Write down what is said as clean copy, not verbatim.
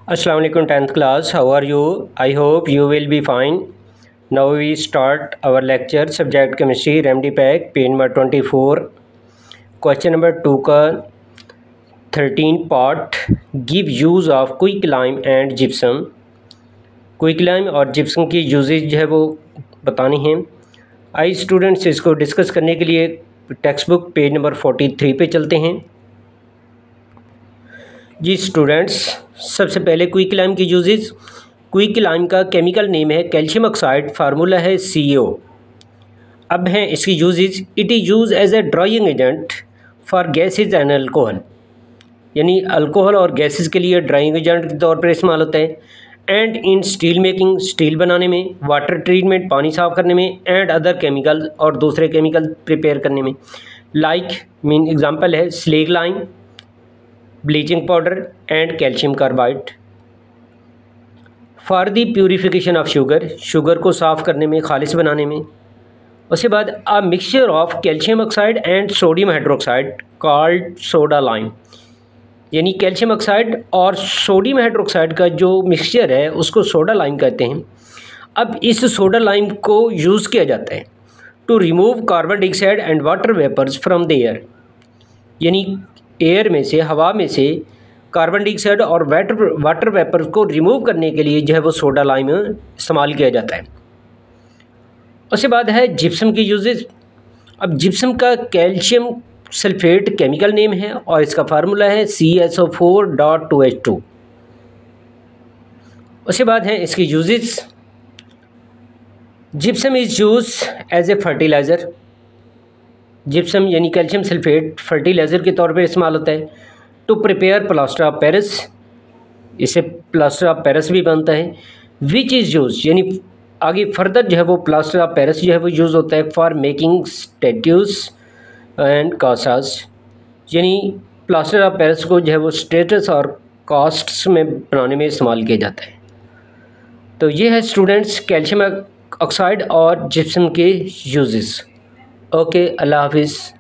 Assalamu alaikum 10th class. How are you? I hope you will be fine. Now we start our lecture subject chemistry remedy pack page number 24. Question number 2 का 13 part give use of quicklime and gypsum. quicklime और gypsum की uses जो है वो बतानी है। आई students इसको discuss करने के लिए टेक्स्ट बुक पेज नंबर 43 पे चलते हैं। जी स्टूडेंट्स, सबसे पहले क्विकलाइम की यूजेस। क्विकलाइम का केमिकल नेम है कैल्शियम ऑक्साइड, फार्मूला है CO। अब हैं इसकी uses. It is use as a drying agent for gases and alcohol, यानी अल्कोहल और गैसेज के लिए ड्राइंग एजेंट के तौर पर इस्तेमाल होता है। And in steel making, steel बनाने में, वाटर ट्रीटमेंट, पानी साफ़ करने में, एंड अदर केमिकल और दूसरे केमिकल प्रिपेयर करने में। लाइक मीन एग्जांपल है slaked lime, bleaching powder and calcium carbide. For the purification of sugar, sugar को साफ़ करने में, खालिश बनाने में। उसके बाद a mixture of calcium oxide and sodium hydroxide called soda lime, यानी कैल्शियम ऑक्साइड और सोडियम हाइड्रोक्साइड का जो मिक्सचर है उसको सोडा लाइम कहते हैं। अब इस सोडा लाइम को यूज़ किया जाता है to remove carbon dioxide and water vapours from the air, यानी एयर में से, हवा में से कार्बन डाइऑक्साइड और वाटर वेपर को रिमूव करने के लिए जो है वो सोडा लाइम इस्तेमाल किया जाता है। उसके बाद है जिप्सम की यूजेस। अब जिप्सम का कैल्शियम सल्फेट केमिकल नेम है और इसका फार्मूला है CSO4.2H2। उसके बाद है इसकी uses. Gypsum is use as a fertiliser, gypsum यानी कैल्शियम सल्फेट फर्टिलाइज़र के तौर पर इस्तेमाल होता है। To prepare plaster of Paris, इससे प्लास्टर ऑफ पेरिस भी बनता है। विच इज़ यूज, यानी आगे फर्दर जो है वो प्लास्टर ऑफ पेरिस जो है वो यूज़ होता है for making statues and casts, यानी प्लास्टर ऑफ पेरिस को जो है वो स्टेटस और कास्ट्स में बनाने में इस्तेमाल किया जाता है। तो ये है स्टूडेंट्स कैल्शियम ऑक्साइड और जिप्सम के यूजेस। ओके, अल्लाह हाफिज़।